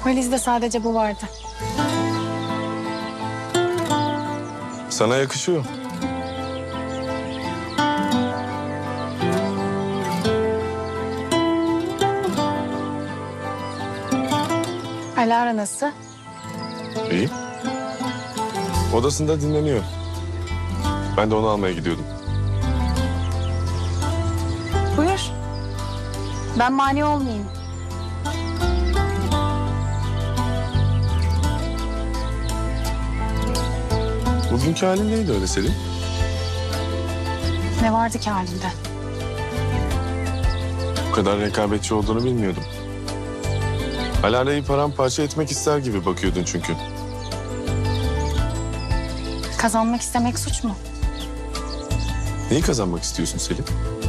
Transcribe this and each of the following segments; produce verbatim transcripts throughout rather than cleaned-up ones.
Valizde sadece bu vardı. Sana yakışıyor. Alara nasıl? İyi. Odasında dinleniyor. Ben de onu almaya gidiyordum. Buyur. Ben mani olmayayım. Bugünkü halin neydi öyle Selin? Ne vardı ki halinde? Bu kadar rekabetçi olduğunu bilmiyordum. Alara'yı paramparça etmek ister gibi bakıyordun çünkü. Kazanmak istemek suç mu? Neyi kazanmak istiyorsun Selin?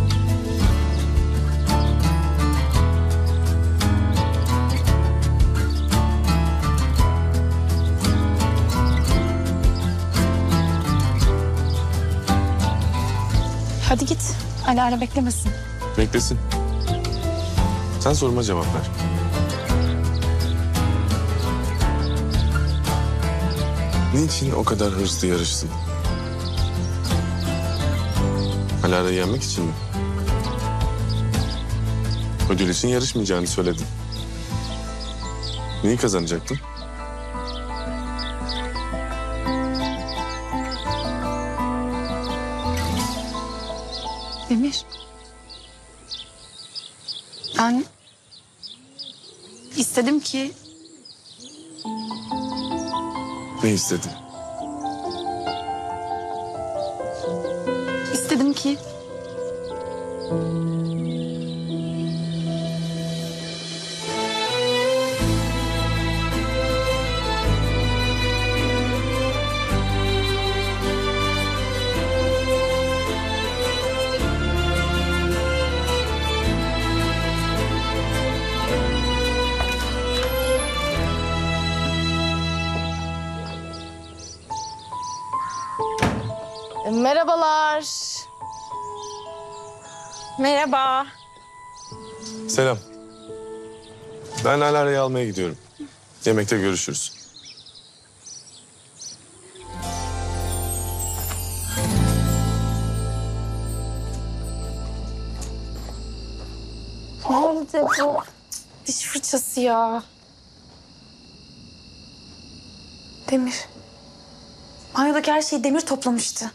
Hadi git. Alara beklemesin. Beklesin. Sen soruma cevap ver. Niçin o kadar hırslı yarıştın? Alara'yı yenmek için mi? Ödül için yarışmayacağını söyledin. Neyi kazanacaktın? Demir. Ben istedim ki Ne istedin? istedim ki Merhabalar. Merhaba. Selam. Ben Alara'yı almaya gidiyorum. Yemekte görüşürüz. nerede bu diş fırçası ya? Demir. Banyodaki her şeyi Demir toplamıştı.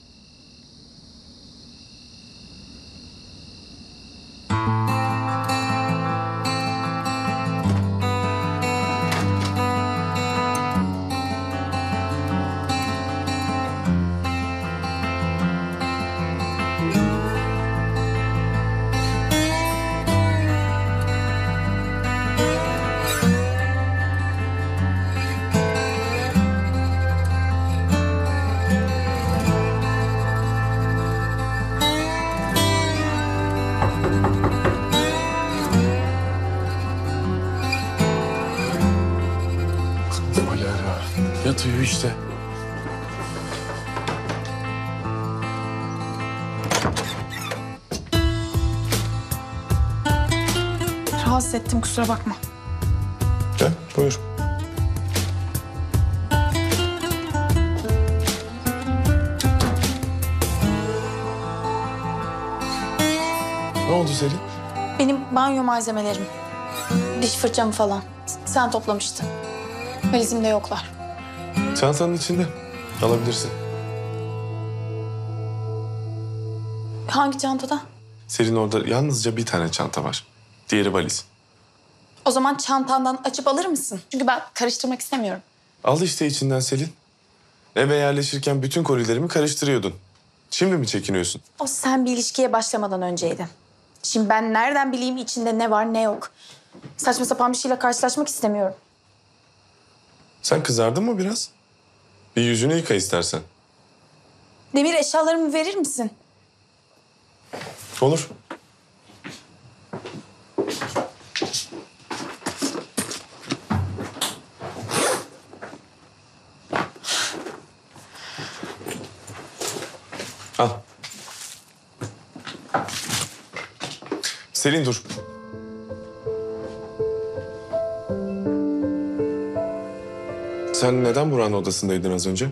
Alara yatıyor işte. Rahatsız ettim, kusura bakma. Gel buyur. Ne oldu Selin? Benim banyo malzemelerim, diş fırçam falan. Sen toplamıştın. Valizimde yoklar. Çantanın içinde. Alabilirsin. Hangi çantada? Selin orada yalnızca bir tane çanta var. Diğeri valiz. O zaman çantandan açıp alır mısın? Çünkü ben karıştırmak istemiyorum. Al işte içinden Selin. Eve yerleşirken bütün kolilerimi karıştırıyordun. Şimdi mi çekiniyorsun? O sen bir ilişkiye başlamadan önceydi. Şimdi ben nereden bileyim içinde ne var ne yok? Saçma sapan bir şeyle karşılaşmak istemiyorum. Sen kızardın mı biraz? Bir yüzünü yıka istersen. Demir, eşyalarımı verir misin? Olur. Al. Selin dur. Sen neden Burak'ın odasındaydın az önce?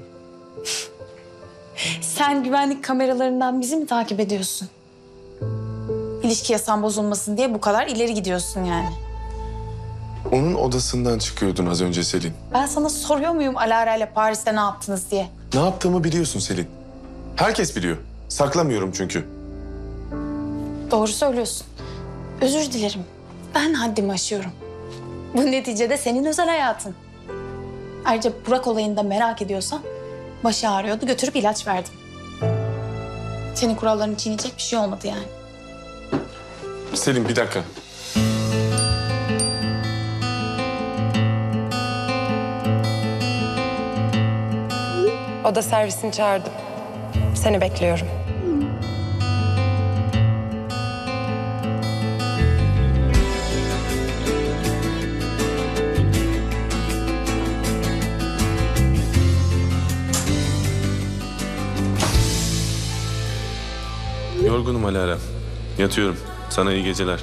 Sen güvenlik kameralarından bizi mi takip ediyorsun? İlişki yasağın bozulmasın diye bu kadar ileri gidiyorsun yani. Onun odasından çıkıyordun az önce Selin. Ben sana soruyor muyum Alara ile Paris'te ne yaptınız diye? Ne yaptığımı biliyorsun Selin. Herkes biliyor. Saklamıyorum çünkü. Doğru söylüyorsun. Özür dilerim. Ben haddimi aşıyorum. Bu neticede senin özel hayatın. Ayrıca Burak olayını da merak ediyorsan başı ağrıyordu, götürüp ilaç verdim. Senin kurallarını çiğneyecek bir şey olmadı yani. Selin bir dakika. Oda servisini çağırdım. Seni bekliyorum. Yorgunum Alara. Yatıyorum. Sana iyi geceler.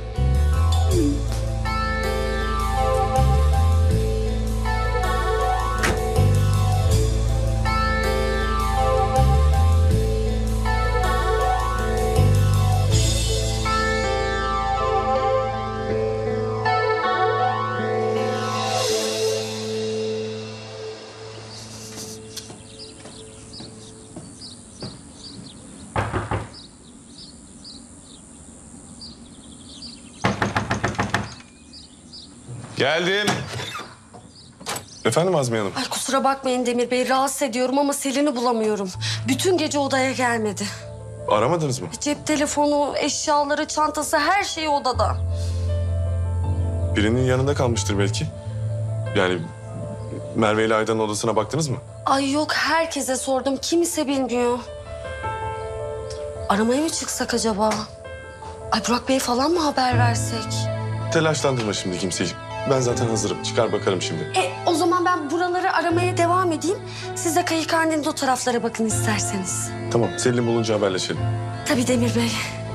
Geldim. Efendim Azmiye Hanım? Ay kusura bakmayın Demir Bey, rahatsız ediyorum ama Selin'i bulamıyorum. Bütün gece odaya gelmedi. Aramadınız mı? Cep telefonu, eşyaları, çantası, her şeyi odada. Birinin yanında kalmıştır belki. Yani Merve ile Aydan'ın odasına baktınız mı? Ay yok, herkese sordum, kimse bilmiyor. Aramaya mı çıksak acaba? Ay Burak Bey falan mı haber versek? Telaşlandırma şimdi kimseyi. Ben zaten hazırım. Çıkar bakarım şimdi. E o zaman ben buraları aramaya devam edeyim. Siz de kayıkhanenin o taraflara bakın isterseniz. Tamam. Selin bulunca haberleşelim. Tabii Demir Bey.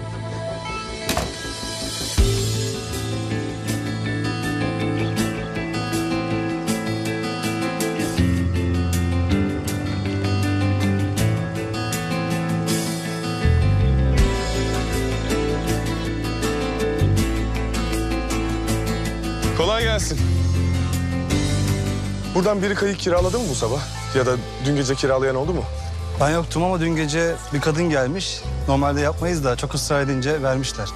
Kolay gelsin. Buradan biri kayık kiraladı mı bu sabah? Ya da dün gece kiralayan oldu mu? Ben yoktum ama dün gece bir kadın gelmiş. Normalde yapmayız da çok ısrar edince vermişler.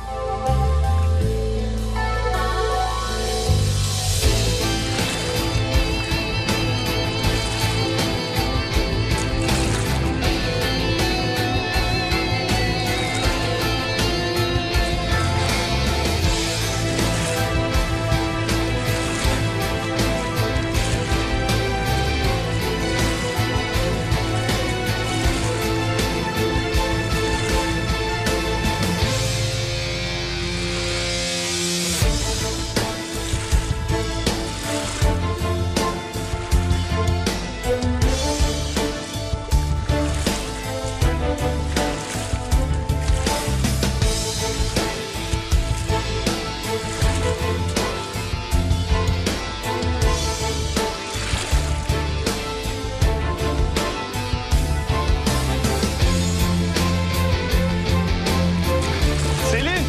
Selin!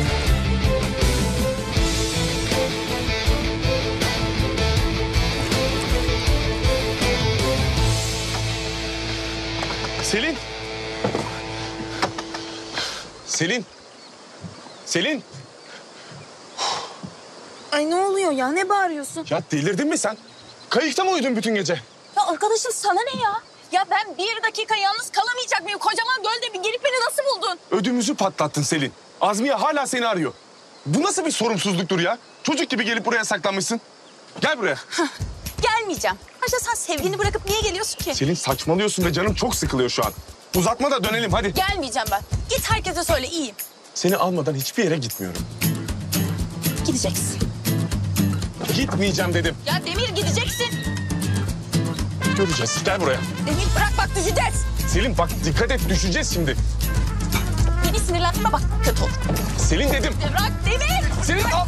Selin! Selin! Selin! Ay ne oluyor ya? Ne bağırıyorsun? Ya delirdin mi sen? Kayıkta mı uyudun bütün gece? Ya arkadaşım sana ne ya? Ya ben bir dakika yalnız kalamayacak mıyım? Kocaman gölde bir gelip beni nasıl buldun? Ödümüzü patlattın Selin. Azmiye hala seni arıyor. Bu nasıl bir sorumsuzluktur ya? Çocuk gibi gelip buraya saklanmışsın. Gel buraya. Gelmeyeceğim. Ayrıca sen sevgini bırakıp niye geliyorsun ki? Selin saçmalıyorsun ve canım çok sıkılıyor şu an. Uzatma da dönelim hadi. Gelmeyeceğim ben. Git herkese söyle iyiyim. Seni almadan hiçbir yere gitmiyorum. Gideceksin. Gitmeyeceğim dedim. Ya Demir gideceksin. Göreceğiz. Gel buraya. Demir bırak bak düşeceğiz. Selin bak dikkat et düşeceğiz şimdi. Beni sinirlendirme bak kötü olur. Selin dedim. Bırak Demir. Selin al.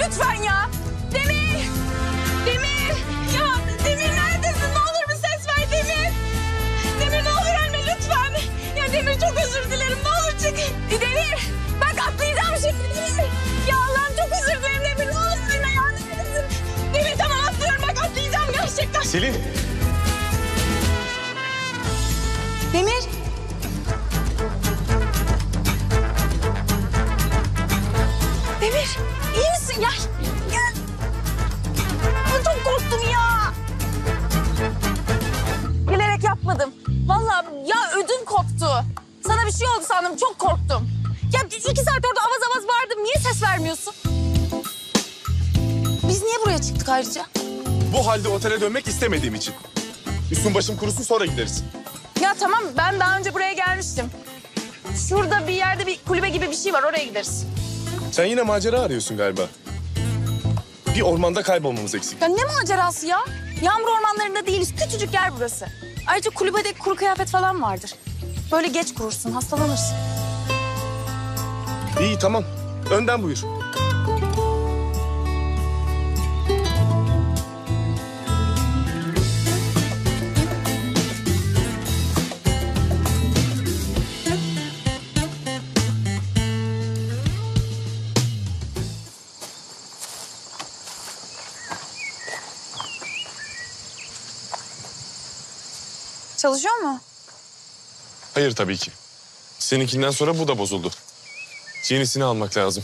lütfen ya. Demir! Demir! Ya Demir neredesin? Ne olur bir ses ver Demir. Demir ne olur ölme lütfen. Ya Demir çok özür dilerim. Ne olur çık. Demir! Bak atlayacağım şimdi Demir. Ya Allah'ım çok özür dilerim Demir. Ne olur ölme ya. Neredesin? Demir tamam atlıyorum. Bak atlayacağım gerçekten. Selin. Demir! Demir, iyi misin? Gel, gel. Ben çok korktum ya. Bilerek yapmadım. Vallahi ya ödüm koptu. Sana bir şey oldu sandım, çok korktum. Ya iki saat orada avaz avaz bağırdım. Niye ses vermiyorsun? Biz niye buraya çıktık ayrıca? Bu halde otele dönmek istemediğim için. Üstüm başım kurusun sonra gideriz. Ya tamam, ben daha önce buraya gelmiştim. Şurada bir yerde bir kulübe gibi bir şey var, oraya gideriz. Sen yine macera arıyorsun galiba. Bir ormanda kaybolmamız eksik. Ya ne macerası ya? Yağmur ormanlarında değiliz. Küçücük yer burası. Ayrıca kulübede kuru kıyafet falan vardır. Böyle geç kurursun, hastalanırsın. İyi tamam. Önden buyur. Çalışıyor mu? Hayır tabii ki. Seninkinden sonra bu da bozuldu. Yenisini almak lazım.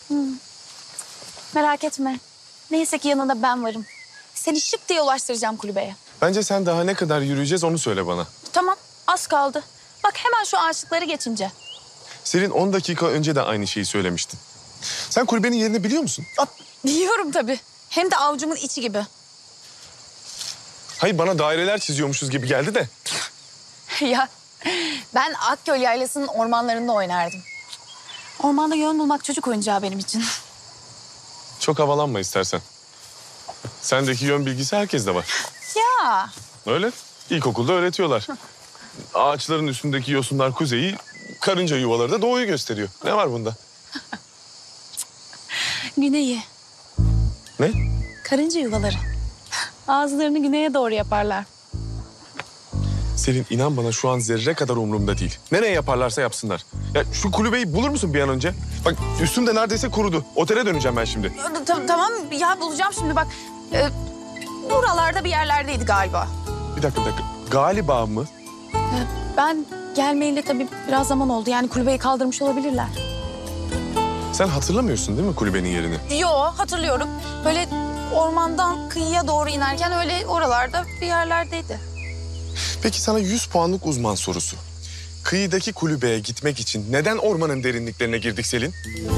Merak etme. Neyse ki yanında ben varım. Seni şıp diye ulaştıracağım kulübeye. Bence sen daha ne kadar yürüyeceğiz onu söyle bana. Tamam, az kaldı. Bak hemen şu ağaçlıkları geçince. Selin on dakika önce de aynı şeyi söylemiştin. Sen kulübenin yerini biliyor musun? Aa, biliyorum tabii. Hem de avucumun içi gibi. Hayır bana daireler çiziyormuşuz gibi geldi de. Ya ben Akgöl Yaylası'nın ormanlarında oynardım. Ormanda yön bulmak çocuk oyuncağı benim için. Çok havalanma istersen. Sendeki yön bilgisi herkeste var. Ya Öyle. İlkokulda öğretiyorlar. Ağaçların üstündeki yosunlar kuzeyi, karınca yuvaları da doğuyu gösteriyor. Ne var bunda? güneyi, Ne? karınca yuvaları. Ağızlarını güneye doğru yaparlar. Selin inan bana şu an zerre kadar umurumda değil. Nereye yaparlarsa yapsınlar. Ya şu kulübeyi bulur musun bir an önce? Bak üstüm de neredeyse kurudu. Otele döneceğim ben şimdi. Ta- tamam ya bulacağım şimdi bak. Ee, buralarda bir yerlerdeydi galiba. Bir dakika bir dakika. Galiba mı? Ee, ben gelmeyeli tabii biraz zaman oldu. Yani kulübeyi kaldırmış olabilirler. Sen hatırlamıyorsun değil mi kulübenin yerini? Yo hatırlıyorum. Böyle ormandan kıyıya doğru inerken öyle oralarda bir yerlerdeydi. Peki sana yüz puanlık uzman sorusu. Kıyıdaki kulübeye gitmek için neden ormanın derinliklerine girdik Selin?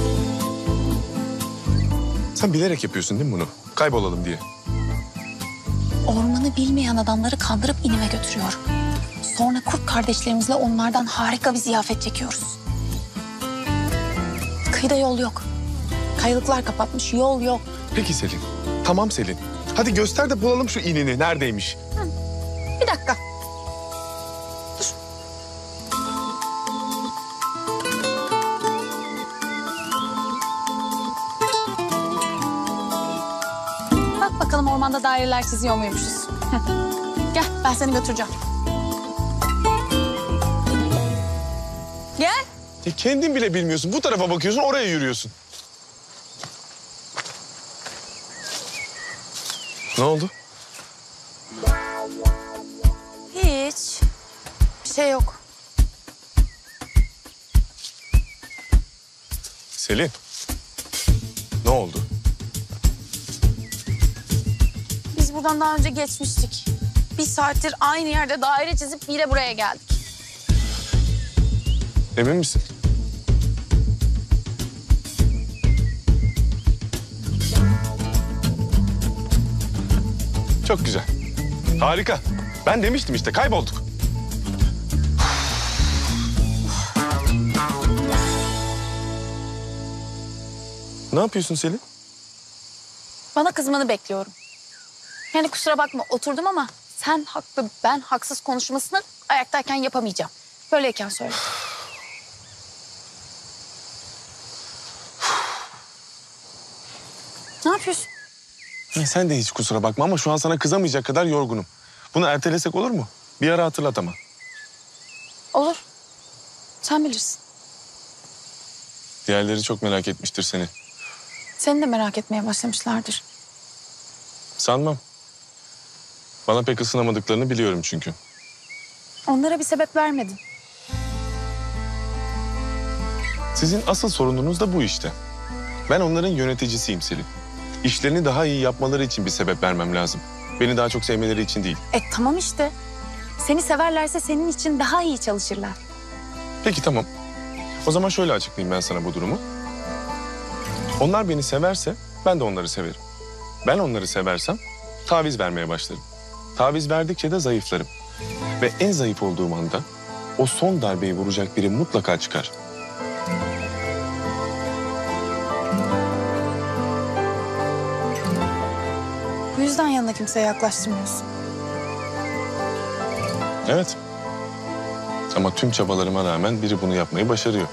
Sen bilerek yapıyorsun değil mi bunu? Kaybolalım diye. Ormanı bilmeyen adamları kandırıp inime götürüyorum. Sonra kurt kardeşlerimizle onlardan harika bir ziyafet çekiyoruz. Kıyıda yol yok. Kayalıklar kapatmış, yol yok. Peki Selin. Tamam Selin. Hadi göster de bulalım şu inini. Neredeymiş? Bir dakika. Dur. Bak bakalım ormanda daireler çiziyor muymuşuz? Gel, ben seni götüreceğim. Gel. Ya kendin bile bilmiyorsun. Bu tarafa bakıyorsun, oraya yürüyorsun. Ne oldu? Hiç. Bir şey yok. Selin. Ne oldu? Biz buradan daha önce geçmiştik. Bir saattir aynı yerde daire çizip yine buraya geldik. Emin misin? Çok güzel. Harika. Ben demiştim işte kaybolduk. Ne yapıyorsun Selin? Bana kızmanı bekliyorum. Yani kusura bakma oturdum ama sen haklı ben haksız konuşmasını ayaktayken yapamayacağım. Böyleyken söyle. Ne yapıyorsun? Ya sen de hiç kusura bakma ama şu an sana kızamayacak kadar yorgunum. Bunu ertelesek olur mu? Bir ara hatırlat ama. Olur. Sen bilirsin. Diğerleri çok merak etmiştir seni. Seni de merak etmeye başlamışlardır. Sanmam. Bana pek ısınamadıklarını biliyorum çünkü. Onlara bir sebep vermedin. Sizin asıl sorununuz da bu işte. Ben onların yöneticisiyim Selin. İşlerini daha iyi yapmaları için bir sebep vermem lazım. Beni daha çok sevmeleri için değil. E tamam işte. Seni severlerse senin için daha iyi çalışırlar. Peki tamam. O zaman şöyle açıklayayım ben sana bu durumu. Onlar beni severse ben de onları severim. Ben onları seversem taviz vermeye başlarım. Taviz verdikçe de zayıflarım. Ve en zayıf olduğum anda o son darbeyi vuracak biri mutlaka çıkar. Bu yüzden yanına kimseye yaklaştırmıyorsun. Evet. Ama tüm çabalarıma rağmen biri bunu yapmayı başarıyor.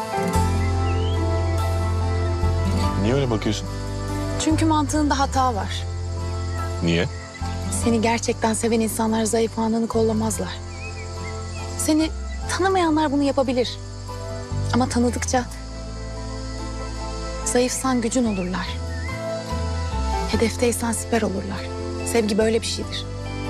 Niye öyle bakıyorsun? Çünkü mantığında hata var. Niye? Seni gerçekten seven insanlar zayıf anını kollamazlar. Seni tanımayanlar bunu yapabilir. Ama tanıdıkça zayıfsan gücün olurlar. Hedefteysen siper olurlar. Sevgi böyle bir şeydir.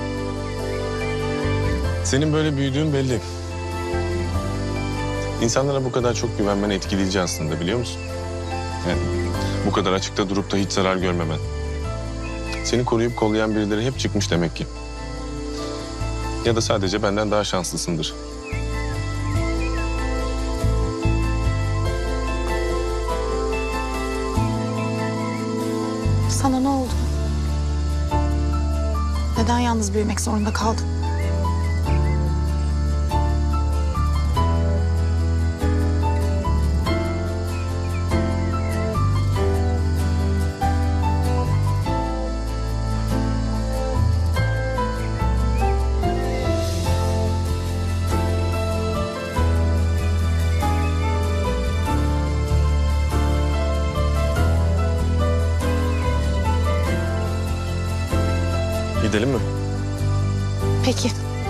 Senin böyle büyüdüğün belli. İnsanlara bu kadar çok güvenmen etkileyici aslında, biliyor musun? Yani bu kadar açıkta durup da hiç zarar görmemen. Seni koruyup kollayan birileri hep çıkmış demek ki. Ya da sadece benden daha şanslısındır. Sana ne oldu? Neden yalnız büyümek zorunda kaldın? Gidelim mi? Peki.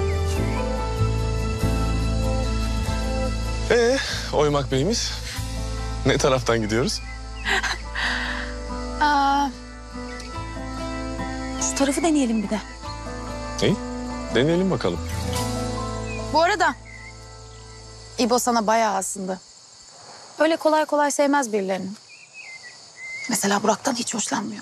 Ee, Oymak Bey'imiz ne taraftan gidiyoruz? Aa, şu tarafı deneyelim bir de. İyi, deneyelim bakalım. Bu arada İbo sana bayağı asındı. Öyle kolay kolay sevmez birilerini. Mesela Burak'tan hiç hoşlanmıyor.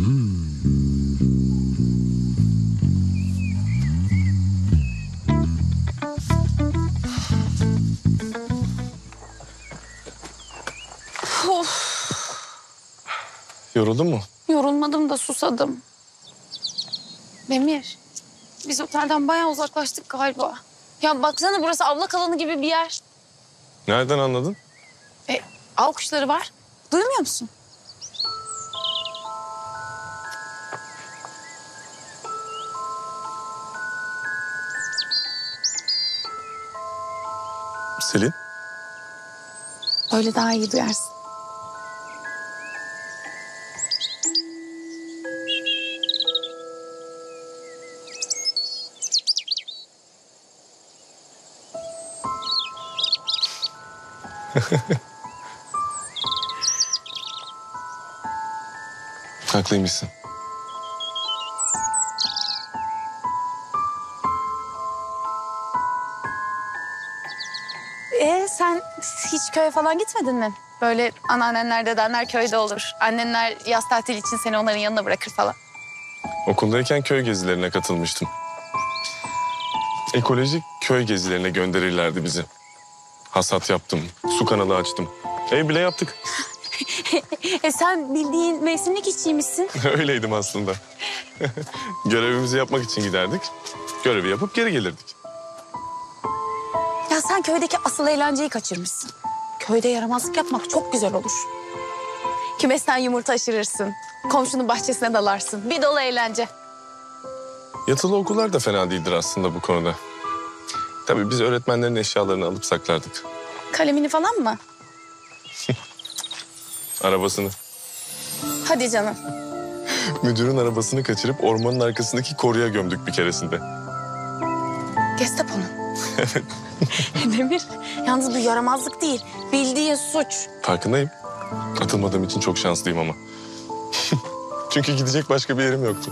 Yoruldun mu? Yorulmadım da susadım. Demir, biz otelden bayağı uzaklaştık galiba. Ya baksana burası avlak alanı gibi bir yer. Nereden anladın? E, av kuşları var. Duymuyor musun? Selin? Öyle daha iyi duyarsın. Haklıymışsın. Ee, sen hiç köye falan gitmedin mi? Böyle anneannenler, dedenler köyde olur. Annenler yaz tatili için seni onların yanına bırakır falan. Okuldayken köy gezilerine katılmıştım. Ekolojik köy gezilerine gönderirlerdi bizi. Hasat yaptım, su kanalı açtım. Ev bile yaptık. E sen bildiğin mevsimlik işçiymişsin. Öyleydim aslında. Görevimizi yapmak için giderdik. Görevi yapıp geri gelirdik. Ya sen köydeki asıl eğlenceyi kaçırmışsın. Köyde yaramazlık yapmak çok güzel olur. Kümesten yumurta aşırırsın. Komşunun bahçesine dalarsın. Bir dolu eğlence. Yatılı okullar da fena değildir aslında bu konuda. Tabii biz öğretmenlerin eşyalarını alıp saklardık. Kalemini falan mı? Arabasını. Hadi canım. Müdürün arabasını kaçırıp ormanın arkasındaki koruya gömdük bir keresinde. Gestapo'nun. Evet. Demir, yalnız bu yaramazlık değil. Bildiğin suç. Farkındayım. Atılmadığım için çok şanslıyım ama. Çünkü gidecek başka bir yerim yoktu.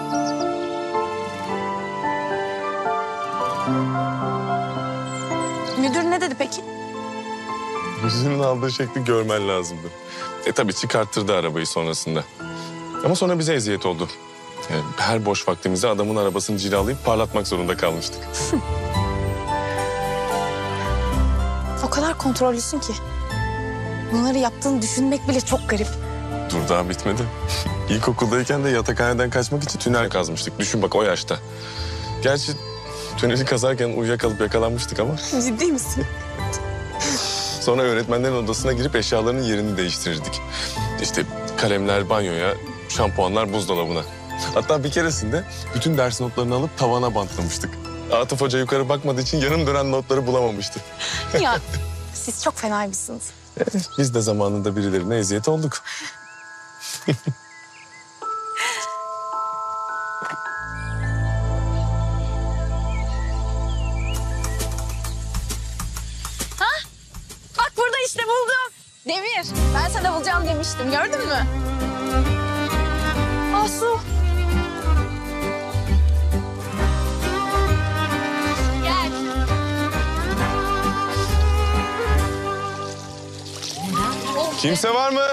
Müdür ne dedi peki? Müdürün aldığı şekli görmen lazımdı. E tabii çıkarttırdı arabayı sonrasında. Ama sonra bize eziyet oldu. Yani her boş vaktimizde adamın arabasını cilalayıp parlatmak zorunda kalmıştık. O kadar kontrollüsün ki. Bunları yaptığını düşünmek bile çok garip. Dur daha bitmedi. İlkokuldayken de yatakhaneden kaçmak için tünel kazmıştık. Düşün bak o yaşta. Gerçi tüneli kazarken uyuyakalıp yakalanmıştık ama. Ciddi misin? Sonra öğretmenlerin odasına girip eşyalarının yerini değiştirirdik. İşte kalemler banyoya, şampuanlar buzdolabına. Hatta bir keresinde bütün ders notlarını alıp tavana bantlamıştık. Atıf Hoca yukarı bakmadığı için yarım dönen notları bulamamıştı. Ya siz çok fenaymışsınız. Biz de zamanında birilerine eziyet olduk. Bak burada işte buldum. Demir, ben sana bulacağım demiştim. Gördün mü? Asu. Gel. Kimse var mı?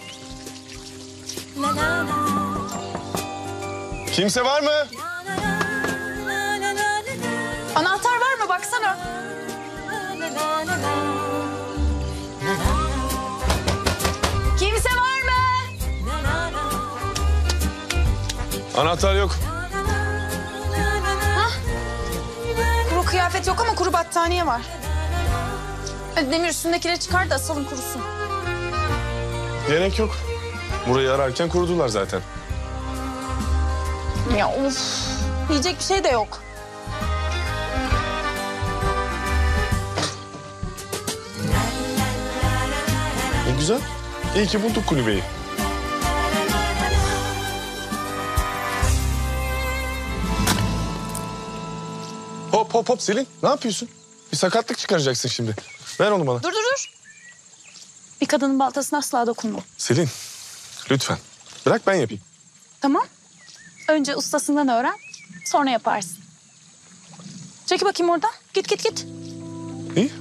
Kimse var mı? Anahtar var mı? Baksana. Kimse var mı? Anahtar yok. Kuru kıyafet yok ama kuru battaniye var. Hadi Demir üstündekileri çıkar da asalım kurusun. Gerek yok. Burayı ararken kurudular zaten. Ya of. Yiyecek bir şey de yok. Ne güzel. İyi ki bulduk kulübeyi. Hop hop hop Selin. Ne yapıyorsun? Bir sakatlık çıkaracaksın şimdi. Ver onu bana. Dur dur dur. Bir kadının baltasına asla dokunma. Selin lütfen. Bırak ben yapayım. Tamam. Önce ustasından öğren. Sonra yaparsın. Çekil bakayım oradan. Git git git. İyi.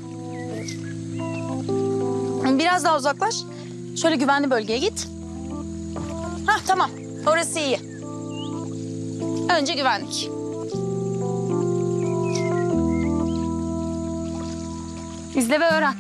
Biraz daha uzaklaş. Şöyle güvenli bölgeye git. Hah tamam. Orası iyi. Önce güvenlik. İzle ve öğren.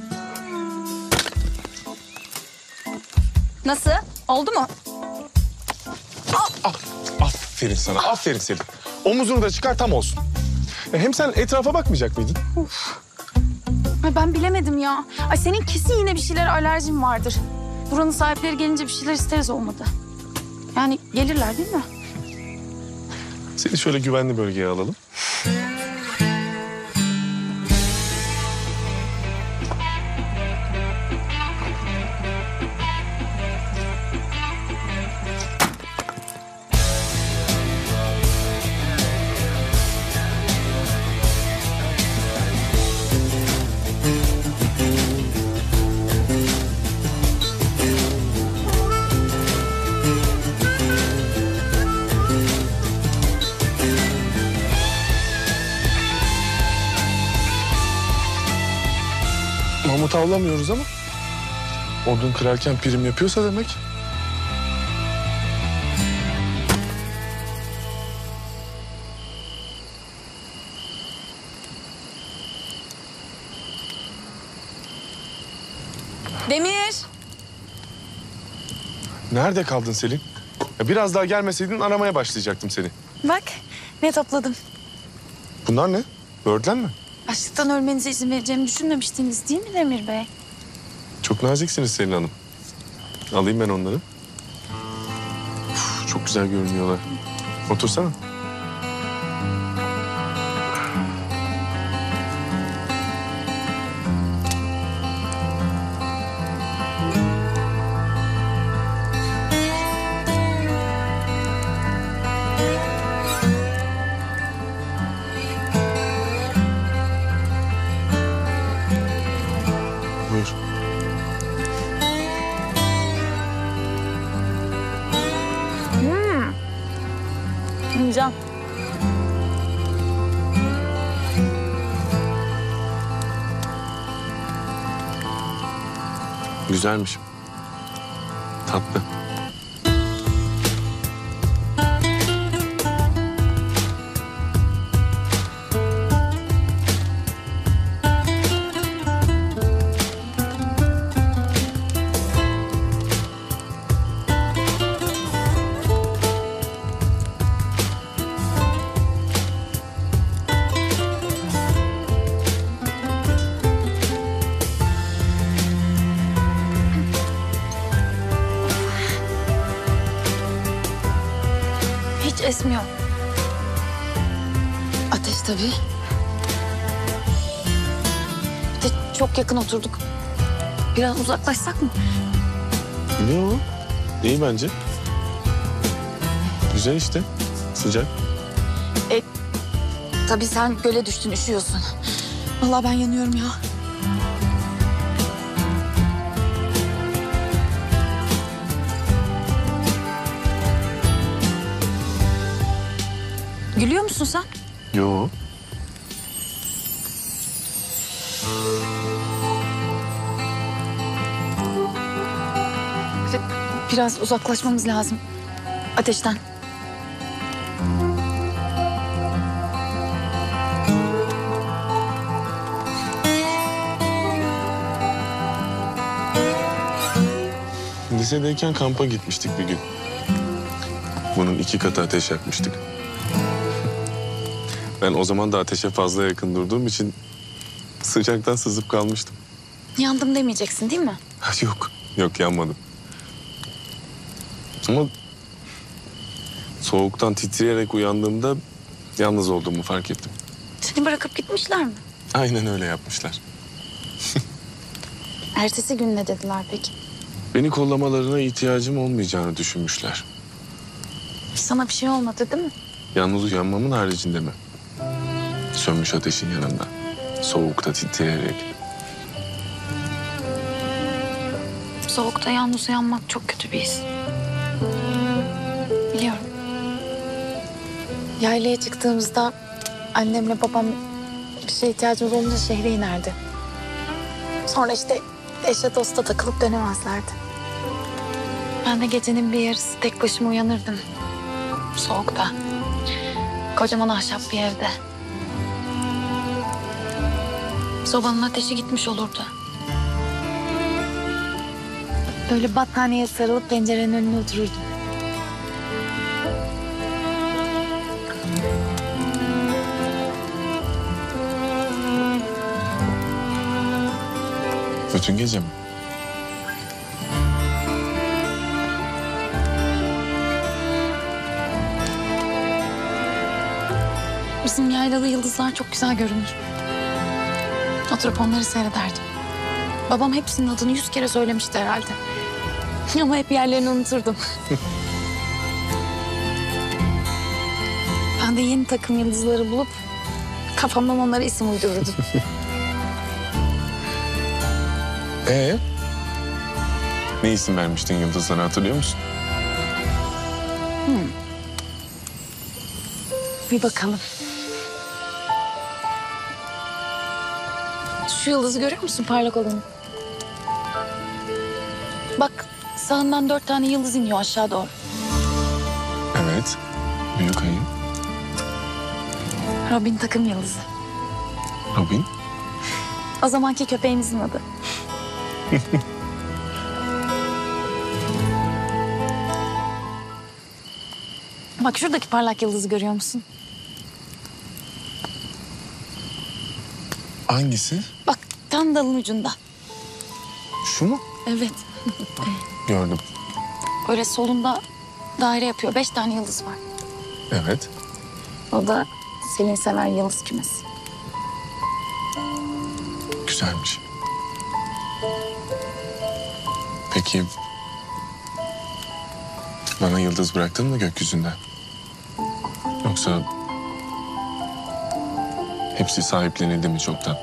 Nasıl? Oldu mu? Ah, aferin sana. Aferin Selin. Omuzunu da çıkar tam olsun. Ya hem sen etrafa bakmayacak mıydın? Ay ben bilemedim ya. Ay senin kesin yine bir şeylere alerjin vardır. Buranın sahipleri gelince bir şeyler isteriz olmadı. Yani gelirler değil mi? Seni şöyle güvenli bölgeye alalım. Mamut avlamıyoruz ama odun kırarken prim yapıyorsa demek. Demir. Nerede kaldın Selin? Ya biraz daha gelmeseydin aramaya başlayacaktım seni. Bak ne topladım. Bunlar ne? Böğürtlen mi? Açlıktan ölmenize izin vereceğimi düşünmemiştiniz değil mi Demir Bey? Çok naziksiniz Selin Hanım. Alayım ben onları. Uf, çok güzel görünüyorlar. Otursana. Can. Güzelmiş. Tatlı. Hiç esmiyor. Ateş tabii. Bir de çok yakın oturduk. Biraz uzaklaşsak mı? Ne o? İyi bence. Güzel işte. Sıcak. Tabii sen göle düştün, üşüyorsun. Vallahi ben yanıyorum ya. Gülüyor musun sen? Yo. Biraz uzaklaşmamız lazım ateşten. Lisedeyken kampa gitmiştik bir gün. Bunun iki katı ateş yakmıştık. Ben o zaman da ateşe fazla yakın durduğum için sıcaktan sızıp kalmıştım. Yandım demeyeceksin değil mi? Yok, yok yanmadım. Ama soğuktan titreyerek uyandığımda yalnız olduğumu fark ettim. Seni bırakıp gitmişler mi? Aynen öyle yapmışlar. Ertesi gün ne dediler peki? Beni kollamalarına ihtiyacım olmayacağını düşünmüşler. Sana bir şey olmadı değil mi? Yalnız uyanmamın haricinde mi? Sönmüş ateşin yanında. Soğukta titreyerek. Soğukta yalnız uyanmak çok kötü bir his. Biliyorum. Yaylaya çıktığımızda annemle babam bir şeye ihtiyacımız olunca şehre inerdi. Sonra işte eşe dosta takılıp dönemezlerdi. Ben de gecenin bir yarısı tek başıma uyanırdım. Soğukta. Kocaman ahşap bir evde. Sobanın ateşi gitmiş olurdu. Böyle battaniyeye sarılıp pencerenin önüne otururdum. Bütün gece mi? Bizim yaylalı yıldızlar çok güzel görünür. Oturup onları seyrederdim. Babam hepsinin adını yüz kere söylemişti herhalde. Ama hep yerlerini unuturdum. Ben de yeni takım yıldızları bulup kafamdan onlara isim uydururdum. Ee? Ne isim vermiştin yıldızlara hatırlıyor musun? Bir bakalım. Şu yıldızı görüyor musun parlak olanı? Bak sağından dört tane yıldız iniyor aşağı doğru. Evet. Büyük ayı. Robin takım yıldızı. Robin. O zamanki köpeğimizin adı. Bak şuradaki parlak yıldızı görüyor musun? Hangisi? Bak tam dalın ucunda. Şu mu? Evet. Gördüm. Böyle solunda daire yapıyor. Beş tane yıldız var. Evet. O da Selin sever yıldız kümesi. Güzelmiş. Peki bana yıldız bıraktın mı gökyüzünde? Yoksa hepsi sahiplenildi mi çoktan?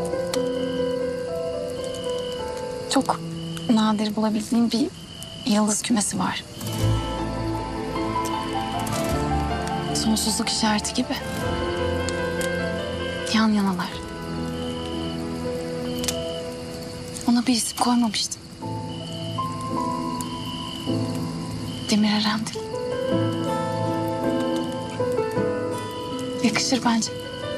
Çok nadir bulabildiğim bir yıldız kümesi var. Sonsuzluk işareti gibi. Yan yanalar. Ona bir isim koymamıştım. Demir Erendil. Yakışır bence.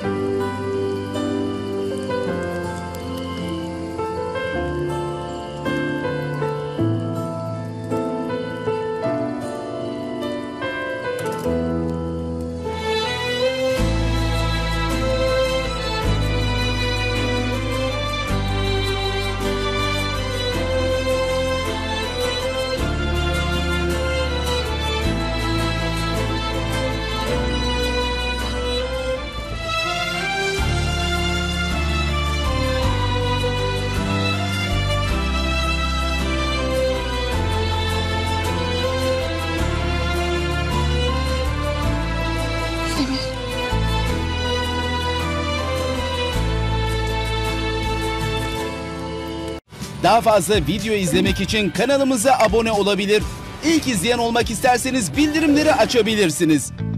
Demir. Daha fazla video izlemek için kanalımıza abone olabilir. İlk izleyen olmak isterseniz bildirimleri açabilirsiniz.